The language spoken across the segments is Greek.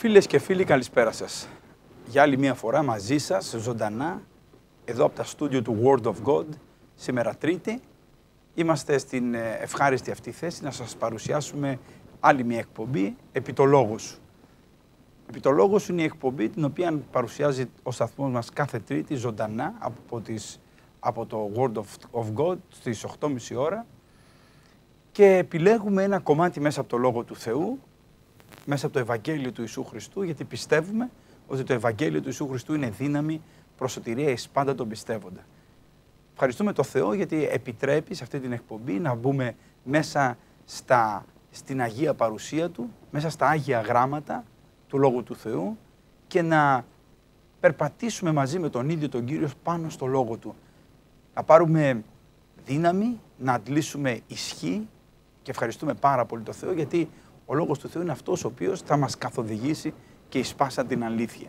Φίλες και φίλοι, καλησπέρα σας. Για άλλη μία φορά μαζί σας, ζωντανά, εδώ από τα στούντιο του Word of God, σήμερα Τρίτη. Είμαστε στην ευχάριστη αυτή θέση να σας παρουσιάσουμε άλλη μία εκπομπή, «Επί το λόγο σου». «Επί το λόγο σου» είναι η εκπομπή την οποία παρουσιάζει ο σταθμός μας κάθε Τρίτη, ζωντανά, από το Word of God, στις 8.30 ώρα. Και επιλέγουμε ένα κομμάτι μέσα από το Λόγο του Θεού, μέσα από το Ευαγγέλιο του Ιησού Χριστού, γιατί πιστεύουμε ότι το Ευαγγέλιο του Ιησού Χριστού είναι δύναμη προς σωτηρία εις πάντα τον πιστεύοντα. Ευχαριστούμε τον Θεό γιατί επιτρέπει σε αυτή την εκπομπή να μπούμε μέσα στην Αγία Παρουσία Του, μέσα στα Άγια Γράμματα του Λόγου του Θεού και να περπατήσουμε μαζί με τον ίδιο τον Κύριο πάνω στο Λόγο Του. Να πάρουμε δύναμη, να αντλήσουμε ισχύ και ευχαριστούμε πάρα πολύ τον Θεό γιατί ο Λόγος του Θεού είναι αυτός ο οποίος θα μας καθοδηγήσει και εις πάσα την αλήθεια.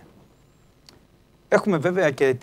Έχουμε βέβαια και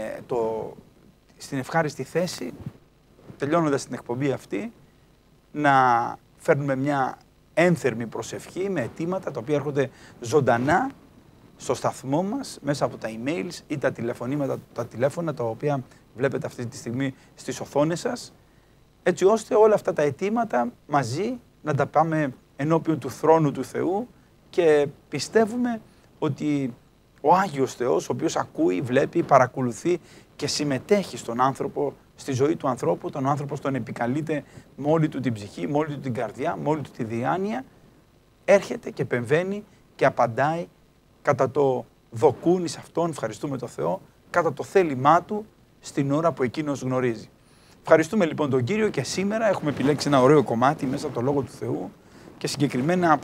στην ευχάριστη θέση, τελειώνοντας την εκπομπή αυτή, να φέρνουμε μια ένθερμη προσευχή με αιτήματα τα οποία έρχονται ζωντανά στο σταθμό μας μέσα από τα emails ή τα τηλέφωνα τα οποία βλέπετε αυτή τη στιγμή στις οθόνες σας, έτσι ώστε όλα αυτά τα αιτήματα μαζί να τα πάμε ενώπιον του θρόνου του Θεού και πιστεύουμε ότι ο Άγιος Θεός, ο οποίος ακούει, βλέπει, παρακολουθεί και συμμετέχει στον άνθρωπο, στη ζωή του ανθρώπου, τον άνθρωπο τον επικαλείται με όλη του την ψυχή, με όλη του την καρδιά, με όλη του τη διάνοια, έρχεται και επεμβαίνει και απαντάει κατά το δοκούνι σε αυτόν, ευχαριστούμε τον Θεό, κατά το θέλημά του στην ώρα που εκείνος γνωρίζει. Ευχαριστούμε λοιπόν τον Κύριο και σήμερα έχουμε επιλέξει ένα ωραίο κομμάτι μέσα από το Λόγο του Θεού και συγκεκριμένα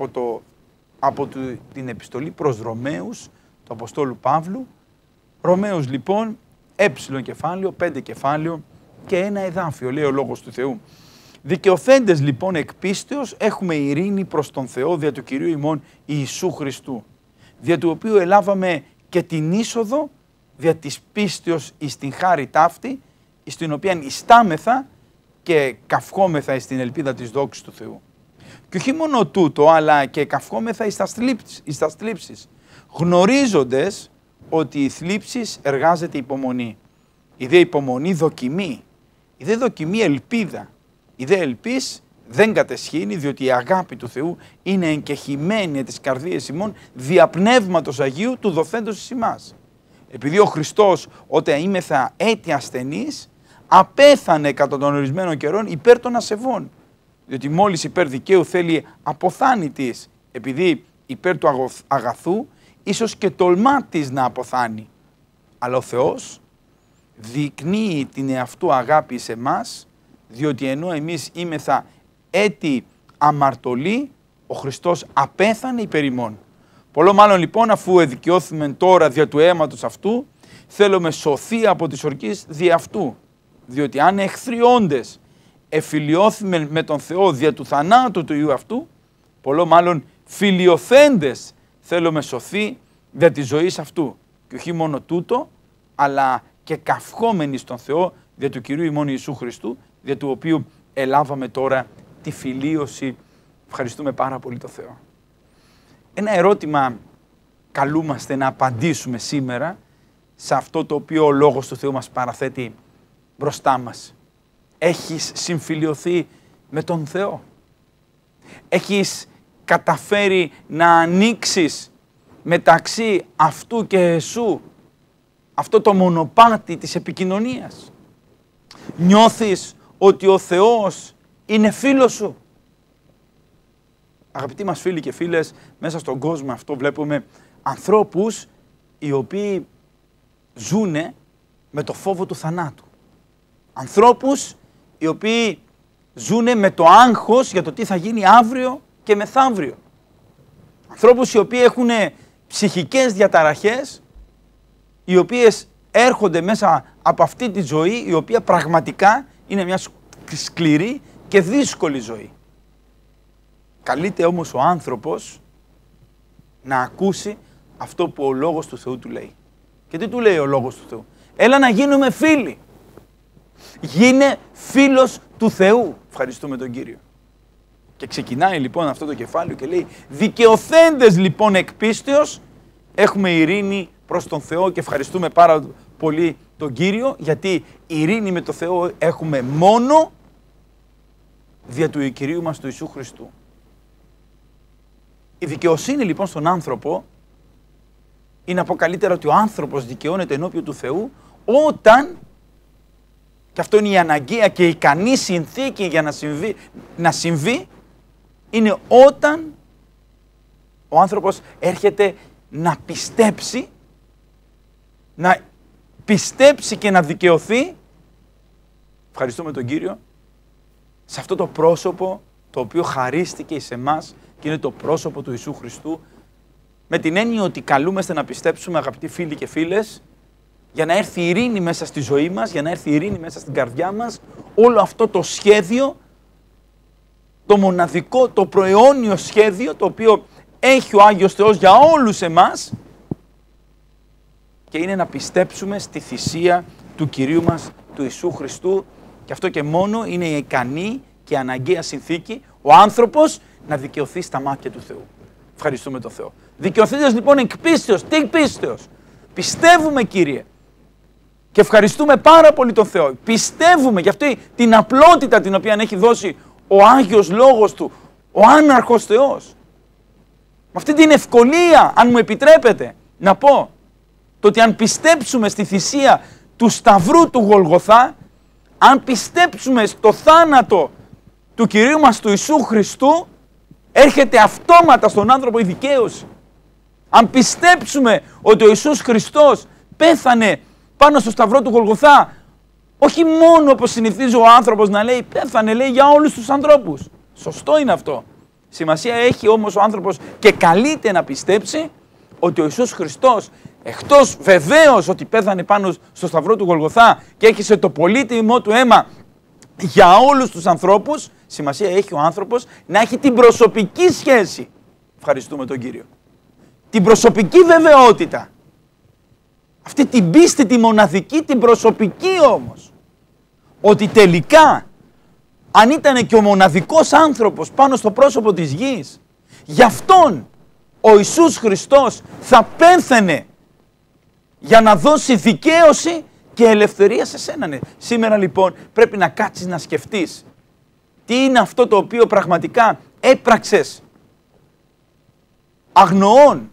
από την επιστολή προς Ρωμαίους του Αποστόλου Παύλου. Ρωμαίους λοιπόν, κεφάλαιο, 5 κεφάλαιο και ένα εδάφιο, λέει ο Λόγος του Θεού. Δικαιωθέντες λοιπόν εκ πίστεως έχουμε ειρήνη προς τον Θεό δια του Κυρίου ημών Ιησού Χριστού, δια του οποίου ελάβαμε και την είσοδο δια της πίστεως εις την χάρη ταύτη, εις την οποία ιστάμεθα και καυχόμεθα εις την ελπίδα της δόξης του Θεού. Και όχι μόνο τούτο, αλλά και καυχόμεθα εις τα θλίψεις, γνωρίζοντες ότι η θλίψης εργάζεται υπομονή. Η δε υπομονή δοκιμή, η δε δοκιμή ελπίδα, η δε ελπίς δεν κατεσχύνει, διότι η αγάπη του Θεού είναι εγκεχημένη τις καρδίες ημών δια Πνεύματος Αγίου του δοθέντος εις ημάς. Επειδή ο Χριστός όταν ήμεθα έτη ασθενής, απέθανε κατά των ορισμένων καιρών υπέρ των ασεβών. Διότι μόλις υπέρ δικαίου θέλει αποθάνει της, επειδή υπέρ του αγαθού, ίσως και τολμά της να αποθάνει. Αλλά ο Θεός δεικνύει την εαυτού αγάπη σε εμάς, διότι ενώ εμείς είμεθα έτη αμαρτωλοί, ο Χριστός απέθανε υπέρ ημών. Πολλό μάλλον λοιπόν αφού εδικαιώθημεν τώρα δια του αίματος αυτού, θέλουμε σωθεί από τις ορκίες δι' αυτού. Διότι αν εχθριόντες εφιλιώθημεν με τον Θεό δια του θανάτου του Υιού αυτού, πολλό μάλλον φιλιωθέντες θέλουμε σωθεί δια της ζωής αυτού. Και όχι μόνο τούτο, αλλά και καυχόμενοι στον Θεό δια του Κυρίου ημών Ιησού Χριστού, δια του οποίου ελάβαμε τώρα τη φιλίωση. Ευχαριστούμε πάρα πολύ τον Θεό. Ένα ερώτημα καλούμαστε να απαντήσουμε σήμερα σε αυτό το οποίο ο Λόγος του Θεού μας παραθέτει μπροστά μας. Έχεις συμφιλιωθεί με τον Θεό? Έχεις καταφέρει να ανοίξεις μεταξύ αυτού και εσού αυτό το μονοπάτι της επικοινωνίας? Νιώθεις ότι ο Θεός είναι φίλος σου? Αγαπητοί μας φίλοι και φίλες, μέσα στον κόσμο αυτό βλέπουμε ανθρώπους οι οποίοι ζουνε με το φόβο του θανάτου. Ανθρώπους οι οποίοι ζουνε με το άγχος για το τι θα γίνει αύριο και μεθαύριο. Ανθρώπους οι οποίοι έχουν ψυχικές διαταραχές, οι οποίες έρχονται μέσα από αυτή τη ζωή, η οποία πραγματικά είναι μια σκληρή και δύσκολη ζωή. Καλείται όμως ο άνθρωπος να ακούσει αυτό που ο Λόγος του Θεού του λέει. Και τι του λέει ο Λόγος του Θεού? Έλα να γίνουμε φίλοι. Γίνε φίλος του Θεού. Ευχαριστούμε τον Κύριο. Και ξεκινάει λοιπόν αυτό το κεφάλαιο και λέει δικαιωθέντες λοιπόν εκ πίστεως έχουμε ειρήνη προς τον Θεό και ευχαριστούμε πάρα πολύ τον Κύριο, γιατί ειρήνη με τον Θεό έχουμε μόνο δια του Κυρίου μας του Ιησού Χριστού. Η δικαιοσύνη λοιπόν στον άνθρωπο είναι από καλύτερα ότι ο άνθρωπος δικαιώνεται ενώπιον του Θεού όταν, και αυτό είναι η αναγκαία και η ικανή συνθήκη για να συμβεί, είναι όταν ο άνθρωπος έρχεται να πιστέψει και να δικαιωθεί, ευχαριστούμε τον Κύριο, σε αυτό το πρόσωπο το οποίο χαρίστηκε εις εμάς και είναι το πρόσωπο του Ιησού Χριστού, με την έννοια ότι καλούμαστε να πιστέψουμε, αγαπητοί φίλοι και φίλες, για να έρθει η ειρήνη μέσα στη ζωή μας, για να έρθει η ειρήνη μέσα στην καρδιά μας, όλο αυτό το σχέδιο, το μοναδικό, το προαιώνιο σχέδιο, το οποίο έχει ο Άγιος Θεός για όλους εμάς, και είναι να πιστέψουμε στη θυσία του Κυρίου μας, του Ιησού Χριστού, και αυτό και μόνο είναι η ικανή και αναγκαία συνθήκη ο άνθρωπος να δικαιωθεί στα μάτια του Θεού. Ευχαριστούμε τον Θεό. Δικαιωθείτε λοιπόν εκ πίστεως. Τι πίστεως? Πιστεύουμε, Κύριε. Και ευχαριστούμε πάρα πολύ τον Θεό. Πιστεύουμε για αυτή την απλότητα την οποία έχει δώσει ο Άγιος Λόγος Του, ο άναρχος Θεός. Με αυτή την ευκολία, αν μου επιτρέπετε να πω, το ότι αν πιστέψουμε στη θυσία του Σταυρού του Γολγοθά, αν πιστέψουμε στο θάνατο του Κυρίου μας του Ιησού Χριστού, έρχεται αυτόματα στον άνθρωπο η δικαίωση. Αν πιστέψουμε ότι ο Ιησούς Χριστός πέθανε πάνω στο Σταυρό του Γολγοθά, όχι μόνο όπως συνηθίζει ο άνθρωπος να λέει, πέθανε, λέει, για όλους τους ανθρώπους. Σωστό είναι αυτό. Σημασία έχει όμως ο άνθρωπος και καλείται να πιστέψει ότι ο Ιησούς Χριστός, εκτός βεβαίως ότι πέθανε πάνω στο Σταυρό του Γολγοθά και έχισε το πολύτιμό του αίμα για όλους τους ανθρώπους, σημασία έχει ο άνθρωπος να έχει την προσωπική σχέση. Ευχαριστούμε τον Κύριο. Την προσωπική βεβαιότητα. Αυτή την πίστη, τη μοναδική, την προσωπική όμως. Ότι τελικά, αν ήταν και ο μοναδικός άνθρωπος πάνω στο πρόσωπο της γης, γι' αυτόν ο Ιησούς Χριστός θα πέθαινε για να δώσει δικαίωση και ελευθερία σε σένα. Σήμερα λοιπόν πρέπει να κάτσεις να σκεφτείς τι είναι αυτό το οποίο πραγματικά έπραξες αγνοών,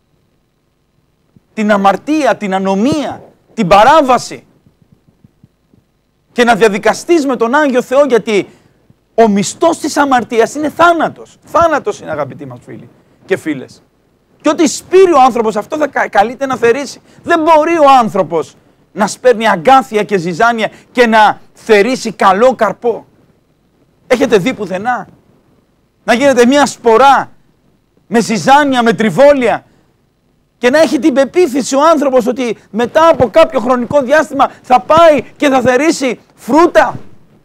την αμαρτία, την ανομία, την παράβαση, και να διαδικαστείς με τον Άγιο Θεό, γιατί ο μισθός της αμαρτίας είναι θάνατος. Θάνατος είναι, αγαπητοί μας φίλοι και φίλες. Και ό,τι σπείρει ο άνθρωπος αυτό θα καλείται να θερήσει. Δεν μπορεί ο άνθρωπος να σπέρνει αγκάθια και ζυζάνια και να θερήσει καλό καρπό. Έχετε δει πουθενά να γίνεται μια σπορά με ζυζάνια, με τριβόλια, και να έχει την πεποίθηση ο άνθρωπος ότι μετά από κάποιο χρονικό διάστημα θα πάει και θα θερήσει φρούτα,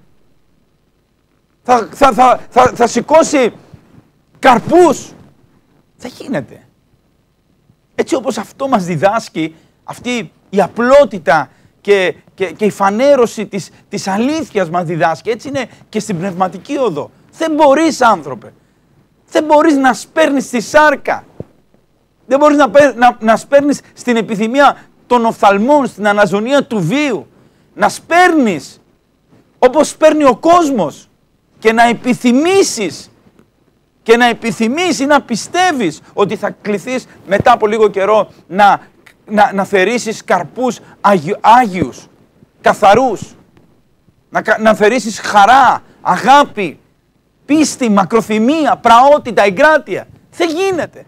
θα σηκώσει καρπούς? Δεν γίνεται. Έτσι όπως αυτό μας διδάσκει αυτή η απλότητα και η φανέρωση της αλήθειας μας διδάσκει, έτσι είναι και στην πνευματική οδό. Δεν μπορείς, άνθρωπε, δεν μπορείς να σπέρνεις τη σάρκα. Δεν μπορείς να σπέρνεις στην επιθυμία των οφθαλμών, στην αναζωνία του βίου. Να σπέρνεις όπως σπέρνει ο κόσμος και να επιθυμήσεις να πιστεύεις ότι θα κληθείς μετά από λίγο καιρό να θερήσεις καρπούς άγιους, καθαρούς. Να θερήσεις χαρά, αγάπη, πίστη, μακροθυμία, πραότητα, εγκράτεια. Δεν γίνεται.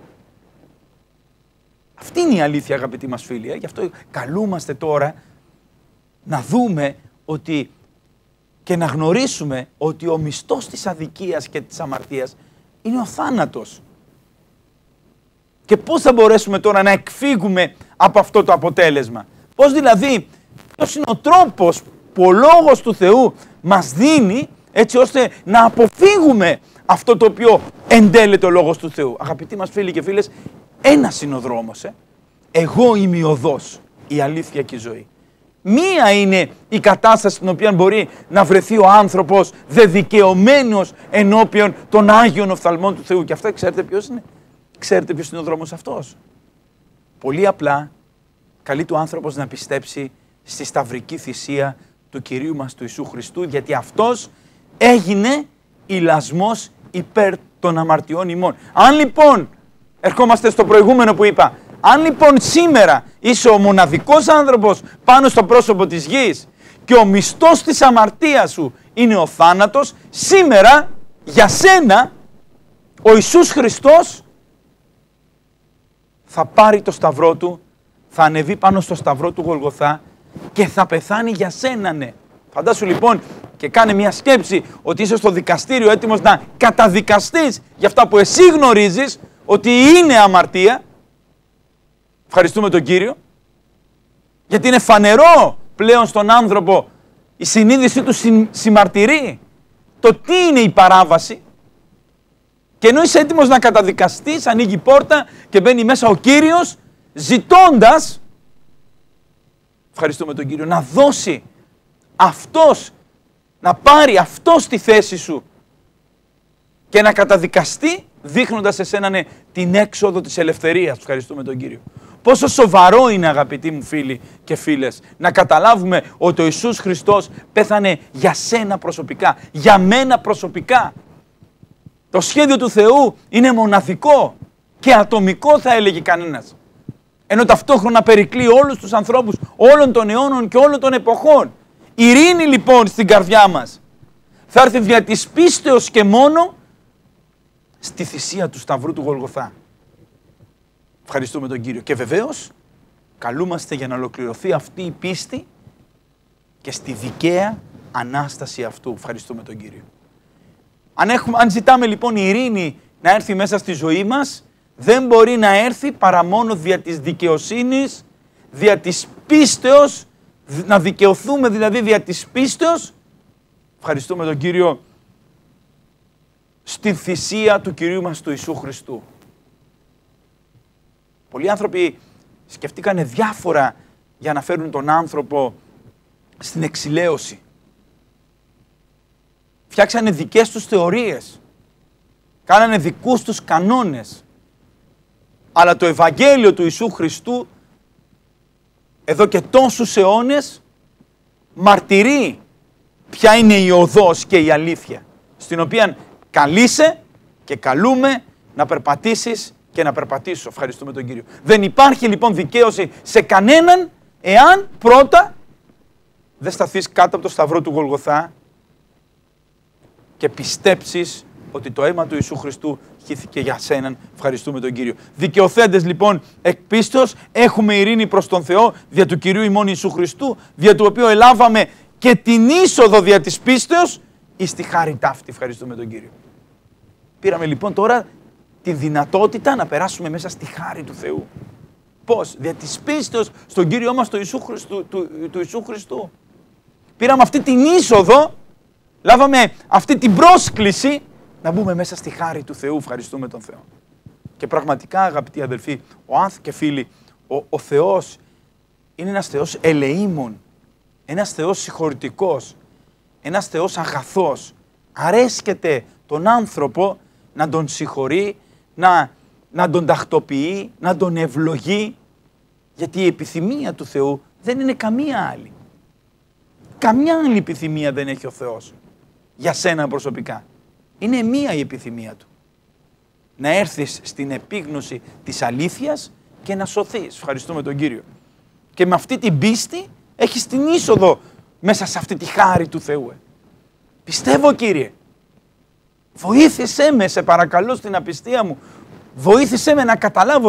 Αυτή είναι η αλήθεια, αγαπητοί μας φίλοι. Γι' αυτό καλούμαστε τώρα να δούμε ότι και να γνωρίσουμε ότι ο μισθός της αδικίας και της αμαρτίας είναι ο θάνατος. Και πώς θα μπορέσουμε τώρα να εκφύγουμε από αυτό το αποτέλεσμα? Πώς δηλαδή, ποιος είναι ο τρόπος που ο Λόγος του Θεού μας δίνει έτσι ώστε να αποφύγουμε αυτό το οποίο εντέλεται ο Λόγος του Θεού? Αγαπητοί μας φίλοι και φίλες, ένας είναι ο δρόμος. Εγώ είμαι η οδός, η αλήθεια και η ζωή. Μία είναι η κατάσταση στην οποία μπορεί να βρεθεί ο άνθρωπος δεδικαιωμένος ενώπιον των Άγιων οφθαλμών του Θεού. Και αυτό ξέρετε ποιος είναι? Ξέρετε ποιος είναι ο δρόμος αυτός? Πολύ απλά καλεί του άνθρωπος να πιστέψει στη σταυρική θυσία του Κυρίου μας του Ιησού Χριστού, γιατί αυτός έγινε ηλασμός υπέρ των αμαρτιών ημών. Αν λοιπόν, ερχόμαστε στο προηγούμενο που είπα, αν λοιπόν σήμερα είσαι ο μοναδικός άνθρωπος πάνω στο πρόσωπο της γης και ο μισθός της αμαρτίας σου είναι ο θάνατος, σήμερα για σένα ο Ιησούς Χριστός θα πάρει το σταυρό του, θα ανεβεί πάνω στο σταυρό του Γολγοθά και θα πεθάνει για σένα, ναι. Φαντάσου λοιπόν και κάνε μια σκέψη ότι είσαι στο δικαστήριο έτοιμος να καταδικαστείς για αυτά που εσύ γνωρίζεις ότι είναι αμαρτία. Ευχαριστούμε τον Κύριο, γιατί είναι φανερό πλέον στον άνθρωπο, η συνείδησή του συμμαρτυρεί το τι είναι η παράβαση, και ενώ είσαι έτοιμος να καταδικαστείς, ανοίγει η πόρτα και μπαίνει μέσα ο Κύριος ζητώντας, ευχαριστούμε τον Κύριο, να δώσει αυτός, να πάρει αυτός τη θέση σου και να καταδικαστεί, δείχνοντας εσένα την έξοδο της ελευθερίας. Ευχαριστούμε τον Κύριο. Πόσο σοβαρό είναι, αγαπητοί μου φίλοι και φίλες, να καταλάβουμε ότι ο Ιησούς Χριστός πέθανε για σένα προσωπικά, για μένα προσωπικά. Το σχέδιο του Θεού είναι μοναδικό και ατομικό, θα έλεγε κανένας. Ενώ ταυτόχρονα περικλεί όλους τους ανθρώπους όλων των αιώνων και όλων των εποχών. Η ειρήνη λοιπόν στην καρδιά μας θα έρθει δια της πίστεως και μόνο στη θυσία του σταυρού του Γολγοθά. Ευχαριστούμε τον Κύριο. Και βεβαίως καλούμαστε για να ολοκληρωθεί αυτή η πίστη και στη δικαία Ανάσταση αυτού. Ευχαριστούμε τον Κύριο. Αν ζητάμε λοιπόν η ειρήνη να έρθει μέσα στη ζωή μας, δεν μπορεί να έρθει παρά μόνο δια της δικαιοσύνης, δια της πίστεως, να δικαιωθούμε δηλαδή δια της πίστεως. Ευχαριστούμε τον Κύριο, στη θυσία του Κυρίου μας του Ιησού Χριστού. Πολλοί άνθρωποι σκεφτήκανε διάφορα για να φέρουν τον άνθρωπο στην εξηλαίωση. Φτιάξανε δικές τους θεωρίες. Κάνανε δικούς τους κανόνες. Αλλά το Ευαγγέλιο του Ιησού Χριστού εδώ και τόσους αιώνες μαρτυρεί ποια είναι η οδός και η αλήθεια, στην οποία καλείσαι και καλούμε να περπατήσεις και να περπατήσω. Ευχαριστούμε τον Κύριο. Δεν υπάρχει λοιπόν δικαίωση σε κανέναν εάν πρώτα δεν σταθείς κάτω από το σταυρό του Γολγοθά και πιστέψεις ότι το αίμα του Ιησού Χριστού χύθηκε για σέναν. Ευχαριστούμε τον Κύριο. Δικαιωθέντες λοιπόν εκ πίστεως έχουμε ειρήνη προς τον Θεό δια του Κυρίου ημών Ιησού Χριστού, δια του οποίου ελάβαμε και την είσοδο δια της πίστεως εις τη χάρη ταύτη. Ευχαριστούμε τον Κύριο. Πήραμε λοιπόν τώρα τη δυνατότητα να περάσουμε μέσα στη χάρη του Θεού. Πώς? Δια της πίστεως στον Κύριό μας του Ιησού Χριστού. Πήραμε αυτή την είσοδο, λάβαμε αυτή την πρόσκληση να μπούμε μέσα στη χάρη του Θεού. Ευχαριστούμε τον Θεό. Και πραγματικά, αγαπητοί αδελφοί και φίλοι, ο Θεός είναι ένας Θεός ελεήμων, ένας Θεός συγχωρητικός, ένας Θεός αγαθός. Αρέσκεται τον άνθρωπο να τον συγχωρεί, να τον τακτοποιεί, να τον ευλογεί, γιατί η επιθυμία του Θεού δεν είναι καμία άλλη. Καμιά άλλη επιθυμία δεν έχει ο Θεός για σένα προσωπικά. Είναι μία η επιθυμία του. Να έρθεις στην επίγνωση της αλήθειας και να σωθείς. Ευχαριστούμε τον Κύριο. Και με αυτή την πίστη έχεις την είσοδο μέσα σε αυτή τη χάρη του Θεού. Πιστεύω, Κύριε. Βοήθησέ με, σε παρακαλώ, στην απιστία μου. Βοήθησέ με να καταλάβω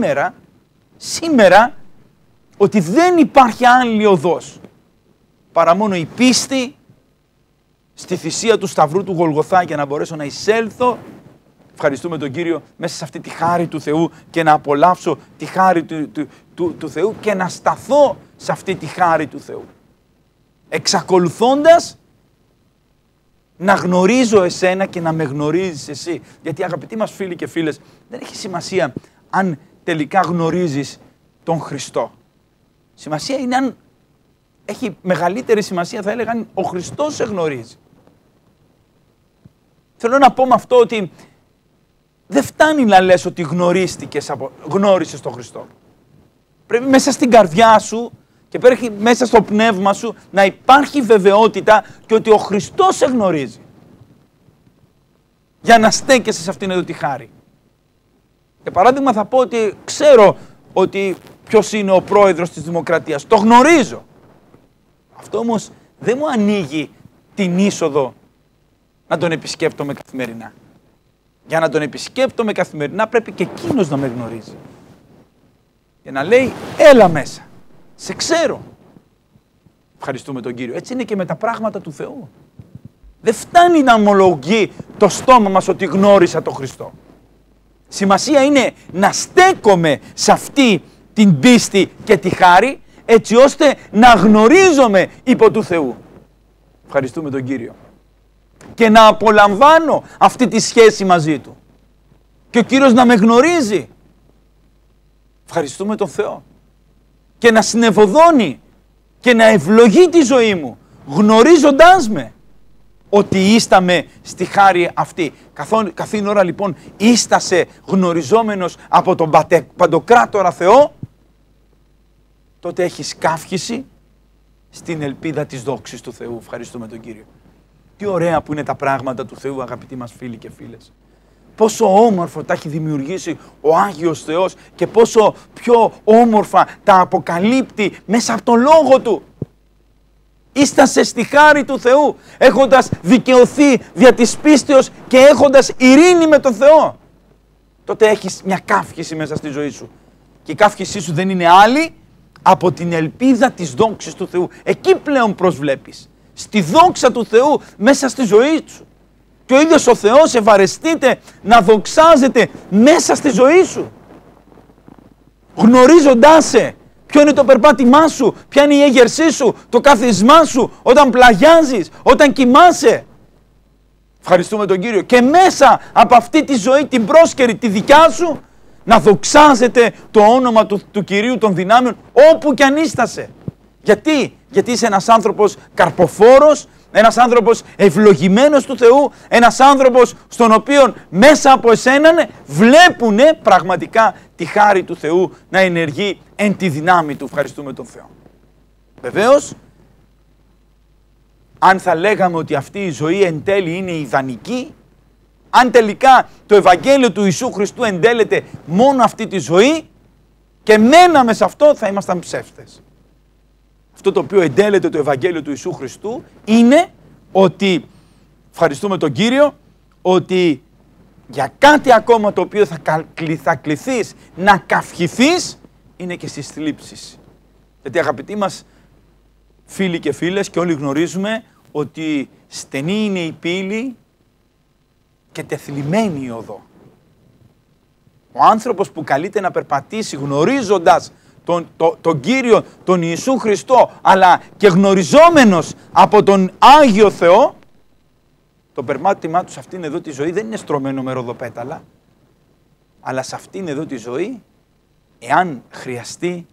σήμερα, ότι δεν υπάρχει άλλη οδός παρά μόνο η πίστη στη θυσία του σταυρού του Γολγοθά για να μπορέσω να εισέλθω, ευχαριστούμε τον Κύριο, μέσα σε αυτή τη χάρη του Θεού και να απολαύσω τη χάρη του Θεού και να σταθώ σε αυτή τη χάρη του Θεού. Εξακολουθώντας να γνωρίζω εσένα και να με γνωρίζεις εσύ. Γιατί, αγαπητοί μας φίλοι και φίλες, δεν έχει σημασία αν τελικά γνωρίζεις τον Χριστό. Σημασία είναι αν έχει μεγαλύτερη σημασία, θα έλεγα, αν ο Χριστός σε γνωρίζει. Θέλω να πω με αυτό ότι δεν φτάνει να λες ότι γνώρισες τον Χριστό. Πρέπει μέσα στην καρδιά σου και πρέπει μέσα στο πνεύμα σου να υπάρχει βεβαιότητα και ότι ο Χριστός σε γνωρίζει. Για να στέκεσαι σε αυτήν εδώ τη χάρη. Για παράδειγμα θα πω ότι ξέρω ότι ποιος είναι ο πρόεδρος της Δημοκρατίας. Το γνωρίζω. Αυτό όμως δεν μου ανοίγει την είσοδο να τον επισκέπτομαι καθημερινά. Για να τον επισκέπτομαι καθημερινά πρέπει και εκείνος να με γνωρίζει. Και να λέει, έλα μέσα, σε ξέρω. Ευχαριστούμε τον Κύριο. Έτσι είναι και με τα πράγματα του Θεού. Δεν φτάνει να ομολογεί το στόμα μας ότι γνώρισα τον Χριστό. Σημασία είναι να στέκομαι σε αυτή την πίστη και τη χάρη, έτσι ώστε να γνωρίζομαι υπό του Θεού. Ευχαριστούμε τον Κύριο. Και να απολαμβάνω αυτή τη σχέση μαζί Του. Και ο Κύριος να με γνωρίζει. Ευχαριστούμε τον Θεό. Και να συνευωδώνει και να ευλογεί τη ζωή μου, γνωρίζοντάς με ότι ίσταμε στη χάρη αυτή. Καθήν ώρα λοιπόν ίστασε γνωριζόμενος από τον Παντοκράτορα Θεό, τότε έχεις καύχηση στην ελπίδα της δόξης του Θεού. Ευχαριστούμε τον Κύριο. Τι ωραία που είναι τα πράγματα του Θεού, αγαπητοί μας φίλοι και φίλες. Πόσο όμορφο τα έχει δημιουργήσει ο Άγιος Θεός και πόσο πιο όμορφα τα αποκαλύπτει μέσα από τον Λόγο Του. Ίστασε στη χάρη του Θεού, έχοντας δικαιωθεί δια της πίστεως και έχοντας ειρήνη με τον Θεό. Τότε έχεις μια καύχηση μέσα στη ζωή σου. Και η καύχησή σου δεν είναι άλλη από την ελπίδα της δόξης του Θεού. Εκεί πλέον προσβλέπεις. Στη δόξα του Θεού μέσα στη ζωή σου. Και ο ίδιος ο Θεός ευαρεστείται να δοξάζεται μέσα στη ζωή σου. Γνωρίζοντάς σε ποιο είναι το περπάτημά σου, ποια είναι η έγερσή σου, το κάθισμά σου, όταν πλαγιάζεις, όταν κοιμάσαι. Ευχαριστούμε τον Κύριο. Και μέσα από αυτή τη ζωή την πρόσκαιρη, τη δικιά σου, να δοξάζεται το όνομα του Κυρίου των δυνάμεων όπου κι αν ίστασε. Γιατί είσαι ένας άνθρωπος καρποφόρος, ένας άνθρωπος ευλογημένος του Θεού, ένας άνθρωπος στον οποίο μέσα από εσέναν βλέπουνε πραγματικά τη χάρη του Θεού να ενεργεί εν τη δυνάμει Του. Ευχαριστούμε τον Θεό. Βεβαίως, αν θα λέγαμε ότι αυτή η ζωή εν τέλει είναι ιδανική, αν τελικά το Ευαγγέλιο του Ιησού Χριστού εντέλεται μόνο αυτή τη ζωή και μέναμε σε αυτό, θα ήμασταν ψεύτες. Αυτό το οποίο εντέλεται το Ευαγγέλιο του Ιησού Χριστού είναι ότι, ευχαριστούμε τον Κύριο, ότι για κάτι ακόμα το οποίο θα κληθείς να καυχηθείς είναι και στις θλίψεις. Γιατί αγαπητοί μας φίλοι και φίλες και όλοι γνωρίζουμε ότι στενή είναι η πύλη και τεθλιμμένη η οδό. Ο άνθρωπος που καλείται να περπατήσει γνωρίζοντας τον Κύριο, τον Ιησού Χριστό, αλλά και γνωριζόμενος από τον Άγιο Θεό, το περπάτημά του σε αυτήν εδώ τη ζωή δεν είναι στρωμένο με ροδοπέταλα, αλλά σε αυτήν εδώ τη ζωή, εάν χρειαστεί,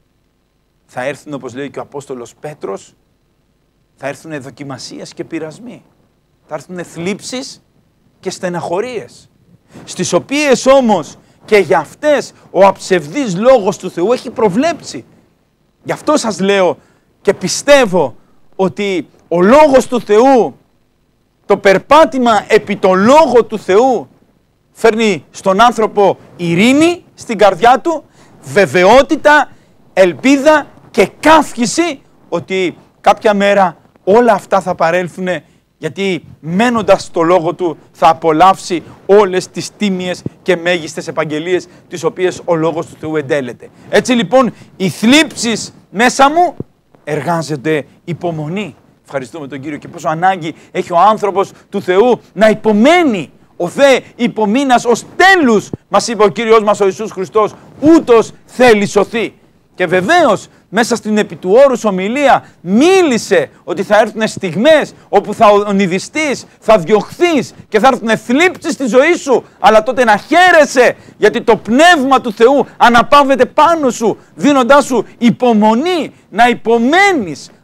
θα έρθουν, όπως λέει και ο Απόστολος Πέτρος, θα έρθουν δοκιμασίες και πειρασμοί. Θα έρθουν θλίψεις και στεναχωρίες, στις οποίες όμως και για αυτές ο αψευδής λόγος του Θεού έχει προβλέψει. Γι' αυτό σας λέω και πιστεύω ότι ο λόγος του Θεού, το περπάτημα επί το λόγο του Θεού φέρνει στον άνθρωπο ειρήνη στην καρδιά του, βεβαιότητα, ελπίδα και καύχηση ότι κάποια μέρα όλα αυτά θα παρέλθουν, γιατί μένοντας στο λόγο Του θα απολαύσει όλες τις τίμιες και μέγιστες επαγγελίες τις οποίες ο λόγος του Θεού εντέλεται. Έτσι λοιπόν οι θλίψεις μέσα μου εργάζεται υπομονή. Ευχαριστούμε τον Κύριο. Και πόσο ανάγκη έχει ο άνθρωπος του Θεού να υπομένει. Ο δε υπομείνας ως τέλους, μας είπε ο Κύριος μας ο Ιησούς Χριστός, ούτως θέλει σωθεί. Και βεβαίως μέσα στην επί του όρους ομιλία μίλησε ότι θα έρθουν στιγμές όπου θα ονειδιστείς, θα διωχθείς και θα έρθουν θλίψεις στη ζωή σου, αλλά τότε να χαίρεσαι γιατί το Πνεύμα του Θεού αναπαύεται πάνω σου, δίνοντάς σου υπομονή να υπομένεις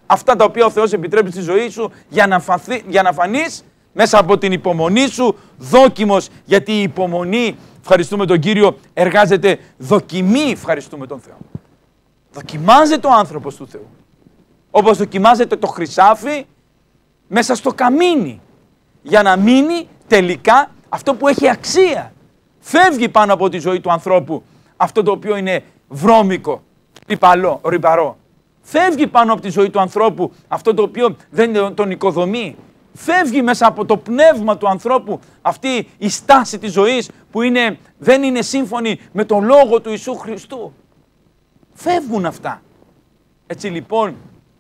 αυτά τα οποία ο Θεός επιτρέπει στη ζωή σου για να φανείς μέσα από την υπομονή σου δόκιμος, γιατί η υπομονή, ευχαριστούμε τον Κύριο, εργάζεται δοκιμή, ευχαριστούμε τον Θεό. Δοκιμάζεται ο άνθρωπος του Θεού. Όπως δοκιμάζεται το χρυσάφι μέσα στο καμίνι, για να μείνει τελικά αυτό που έχει αξία. Φεύγει πάνω από τη ζωή του ανθρώπου αυτό το οποίο είναι βρώμικο, ρυπαρό. Φεύγει πάνω από τη ζωή του ανθρώπου αυτό το οποίο δεν τον οικοδομεί. Φεύγει μέσα από το πνεύμα του ανθρώπου αυτή η στάση της ζωής που δεν είναι σύμφωνη με τον Λόγο του Ιησού Χριστού. Φεύγουν αυτά. Έτσι λοιπόν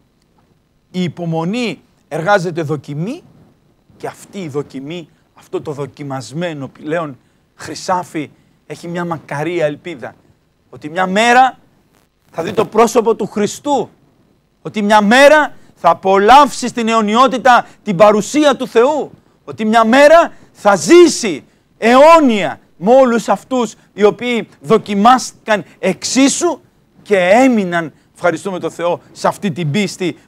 η υπομονή εργάζεται δοκιμή και αυτή η δοκιμή, αυτό το δοκιμασμένο πλέον χρυσάφι έχει μια μακαρία ελπίδα. Ότι μια μέρα θα δει το πρόσωπο του Χριστού. Ότι μια μέρα θα απολαύσει στην αιωνιότητα την παρουσία του Θεού. Ότι μια μέρα θα ζήσει αιώνια με όλους αυτούς οι οποίοι δοκιμάστηκαν εξίσου και έμειναν, ευχαριστούμε τον Θεό, σε αυτή την πίστη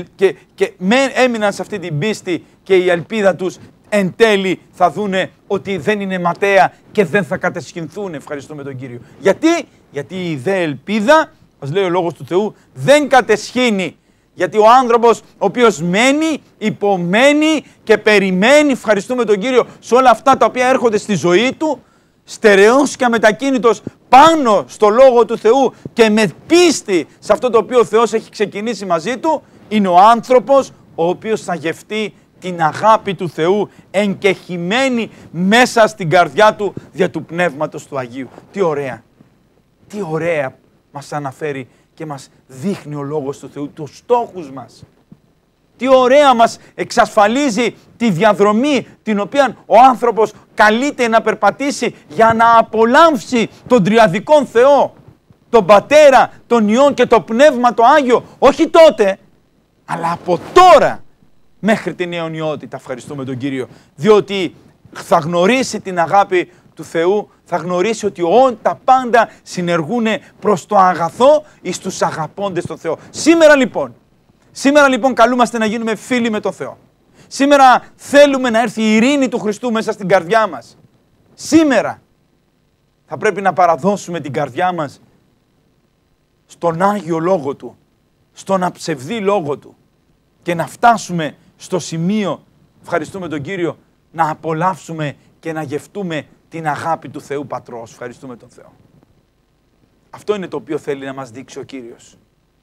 έμειναν σε αυτή την πίστη και η ελπίδα τους εν τέλει θα δούνε ότι δεν είναι ματαία και δεν θα κατεσχυνθούν, ευχαριστούμε τον Κύριο. Γιατί η δε ελπίδα, μας λέει ο Λόγος του Θεού, δεν κατεσχύνει. Γιατί ο άνθρωπος ο οποίος μένει, υπομένει και περιμένει, ευχαριστούμε τον Κύριο, σε όλα αυτά τα οποία έρχονται στη ζωή του, στερεός και αμετακίνητος πάνω στο Λόγο του Θεού και με πίστη σε αυτό το οποίο ο Θεός έχει ξεκινήσει μαζί του, είναι ο άνθρωπος ο οποίος θα γευτεί την αγάπη του Θεού εγκεχημένη μέσα στην καρδιά του δια του Πνεύματος του Αγίου. Τι ωραία, τι ωραία μας αναφέρει και μας δείχνει ο Λόγος του Θεού τους στόχους μας. Τι ωραία μας εξασφαλίζει τη διαδρομή την οποία ο άνθρωπος καλείται να περπατήσει για να απολαύσει τον τριαδικόν Θεό, τον Πατέρα, τον Υιόν και το Πνεύμα το Άγιο, όχι τότε, αλλά από τώρα μέχρι την αιωνιότητα, ευχαριστούμε τον Κύριο, διότι θα γνωρίσει την αγάπη του Θεού, θα γνωρίσει ότι τα πάντα συνεργούν προς το αγαθό εις τους αγαπώντες τον Θεό. Σήμερα λοιπόν καλούμαστε να γίνουμε φίλοι με τον Θεό. Σήμερα θέλουμε να έρθει η ειρήνη του Χριστού μέσα στην καρδιά μας. Σήμερα θα πρέπει να παραδώσουμε την καρδιά μας στον Άγιο Λόγο Του, στον αψευδή Λόγο Του και να φτάσουμε στο σημείο, ευχαριστούμε τον Κύριο, να απολαύσουμε και να γευτούμε την αγάπη του Θεού Πατρός. Ευχαριστούμε τον Θεό. Αυτό είναι το οποίο θέλει να μας δείξει ο Κύριος.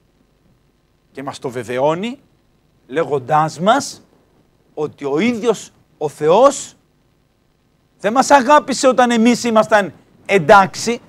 Και μας το βεβαιώνει λέγοντάς μας ότι ο ίδιος ο Θεός δεν μας αγάπησε όταν εμείς ήμασταν εντάξει.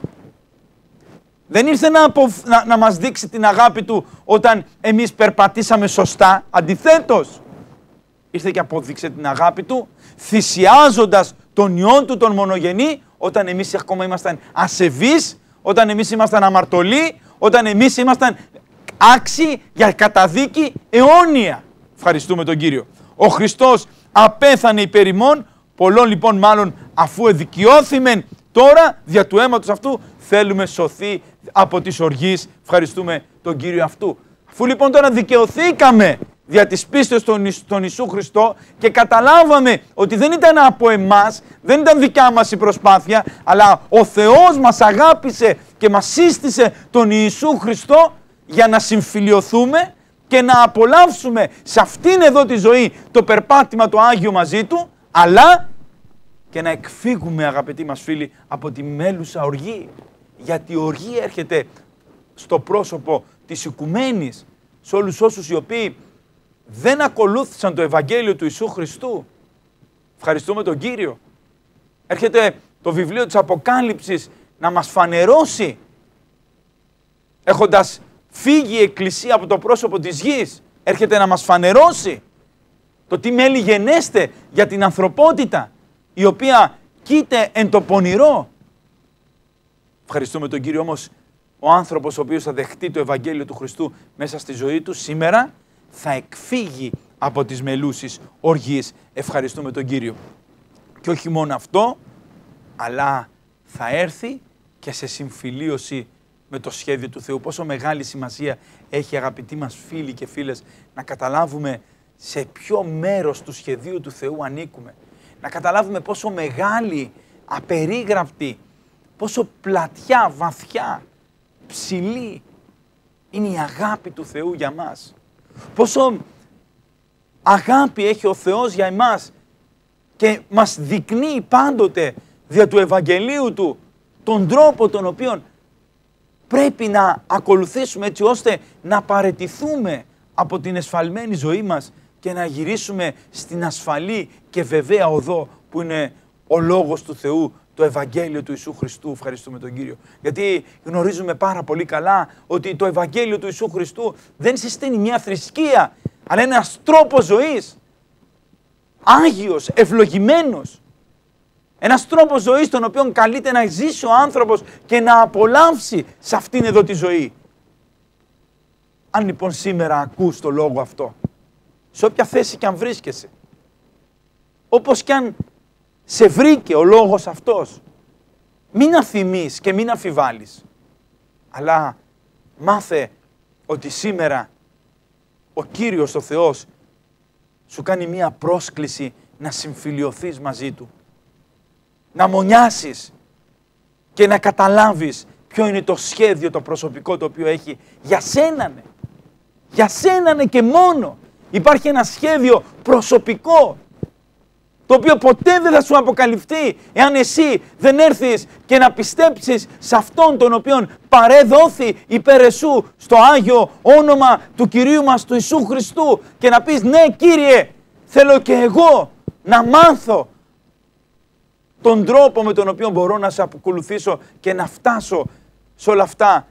Δεν ήρθε να μας δείξει την αγάπη Του όταν εμείς περπατήσαμε σωστά. Αντιθέτως, ήρθε και απόδειξε την αγάπη Του θυσιάζοντας τον Υιόν Του τον μονογενή όταν εμείς ακόμα ήμασταν ασεβείς, όταν εμείς ήμασταν αμαρτωλοί, όταν εμείς ήμασταν άξιοι για καταδίκη αιώνια. Ευχαριστούμε τον Κύριο. Ο Χριστός απέθανε υπέρ ημών, πολλών λοιπόν μάλλον αφού εδικιώθημεν, τώρα δια του αίματος αυτού θέλουμε σωθεί από τις οργείς. Ευχαριστούμε τον Κύριο αυτού. Αφού λοιπόν τώρα δικαιωθήκαμε δια της πίστεως στον Ιησού Χριστό και καταλάβαμε ότι δεν ήταν από εμάς, δεν ήταν δικιά μας η προσπάθεια, αλλά ο Θεός μας αγάπησε και μας σύστησε τον Ιησού Χριστό για να συμφιλιωθούμε και να απολαύσουμε σε αυτήν εδώ τη ζωή το περπάτημα το Άγιο μαζί Του, αλλά και να εκφύγουμε, αγαπητοί μας φίλοι, από τη μέλουσα οργή. Γιατί η οργή έρχεται στο πρόσωπο της οικουμένης, σε όλους όσους οι οποίοι δεν ακολούθησαν το Ευαγγέλιο του Ιησού Χριστού. Ευχαριστούμε τον Κύριο. Έρχεται το βιβλίο της Αποκάλυψης να μας φανερώσει, έχοντας φύγει η Εκκλησία από το πρόσωπο της γης, έρχεται να μας φανερώσει το τι μέλη γενέστε για την ανθρωπότητα, η οποία κοίται εν το πονηρό. Ευχαριστούμε τον Κύριο, όμως ο άνθρωπος ο οποίος θα δεχτεί το Ευαγγέλιο του Χριστού μέσα στη ζωή του σήμερα θα εκφύγει από τις μελούσεις οργής. Ευχαριστούμε τον Κύριο. Και όχι μόνο αυτό, αλλά θα έρθει και σε συμφιλίωση με το σχέδιο του Θεού. Πόσο μεγάλη σημασία έχει, αγαπητοί μας φίλοι και φίλες, να καταλάβουμε σε ποιο μέρος του σχεδίου του Θεού ανήκουμε. Να καταλάβουμε πόσο μεγάλη, απερίγραπτη, πόσο πλατιά, βαθιά, ψηλή είναι η αγάπη του Θεού για μας. Πόσο αγάπη έχει ο Θεός για εμάς και μας δεικνύει πάντοτε δια του Ευαγγελίου Του τον τρόπο τον οποίο πρέπει να ακολουθήσουμε έτσι ώστε να παραιτηθούμε από την εσφαλμένη ζωή μας και να γυρίσουμε στην ασφαλή και βεβαία οδό που είναι ο Λόγος του Θεού, το Ευαγγέλιο του Ιησού Χριστού. Ευχαριστούμε τον Κύριο. Γιατί γνωρίζουμε πάρα πολύ καλά ότι το Ευαγγέλιο του Ιησού Χριστού δεν συστήνει μια θρησκεία, αλλά ένας τρόπος ζωής, άγιος, ευλογημένος. Ένας τρόπος ζωής τον οποίο καλείται να ζήσει ο άνθρωπος και να απολαύσει σε αυτήν εδώ τη ζωή. Αν λοιπόν σήμερα ακούς το λόγο αυτό, σε όποια θέση κι αν βρίσκεσαι, όπως κι αν σε βρήκε ο λόγος αυτός, μην αφημείς και μην αφιβάλλεις, αλλά μάθε ότι σήμερα ο Κύριος ο Θεός σου κάνει μία πρόσκληση να συμφιλιωθείς μαζί Του. Να μονιάσεις και να καταλάβεις ποιο είναι το σχέδιο το προσωπικό το οποίο έχει για σένα. Για σένα και μόνο. Υπάρχει ένα σχέδιο προσωπικό το οποίο ποτέ δεν θα σου αποκαλυφθεί εάν εσύ δεν έρθεις και να πιστέψεις σε αυτόν τον οποίον παρεδόθη υπέρ εσού στο Άγιο όνομα του Κυρίου μας του Ιησού Χριστού και να πεις ναι Κύριε, θέλω και εγώ να μάθω τον τρόπο με τον οποίο μπορώ να σε ακολουθήσω και να φτάσω σε όλα αυτά,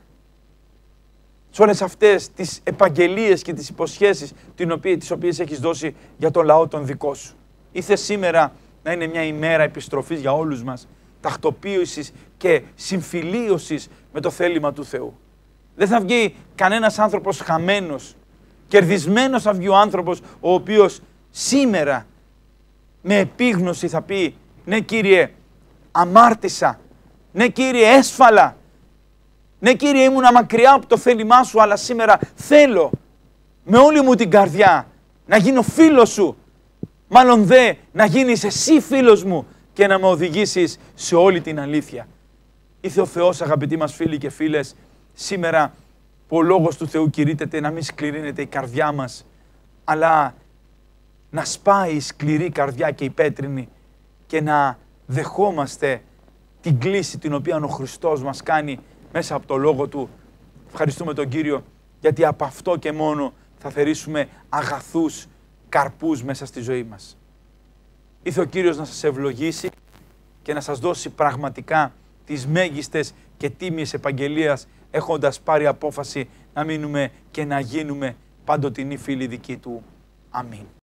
σε όλες αυτές τις επαγγελίες και τις υποσχέσεις τις οποίες έχεις δώσει για τον λαό τον δικό σου. Ήθε σήμερα να είναι μια ημέρα επιστροφής για όλους μας, τακτοποίησης και συμφιλίωσης με το θέλημα του Θεού. Δεν θα βγει κανένας άνθρωπος χαμένος, κερδισμένος θα βγει ο άνθρωπος ο οποίος σήμερα με επίγνωση θα πει ναι Κύριε αμάρτησα, ναι Κύριε έσφαλα, ναι Κύριε ήμουνα μακριά από το θέλημά Σου, αλλά σήμερα θέλω με όλη μου την καρδιά να γίνω φίλος Σου, μάλλον δε να γίνεις εσύ φίλος μου και να με οδηγήσεις σε όλη την αλήθεια. Ήθε ο Θεός, αγαπητοί μας φίλοι και φίλες, σήμερα που ο Λόγος του Θεού κηρύττεται να μην σκληρύνεται η καρδιά μας, αλλά να σπάει η σκληρή καρδιά και η πέτρινη και να δεχόμαστε την κλίση την οποία ο Χριστός μας κάνει μέσα από το Λόγο Του. Ευχαριστούμε τον Κύριο γιατί από αυτό και μόνο θα θερήσουμε αγαθούς καρπούς μέσα στη ζωή μας. Ήθε ο Κύριος να σας ευλογήσει και να σας δώσει πραγματικά τις μέγιστες και τίμιες επαγγελίας, έχοντας πάρει απόφαση να μείνουμε και να γίνουμε πάντοτινοί φίλοι δικοί Του. Αμήν.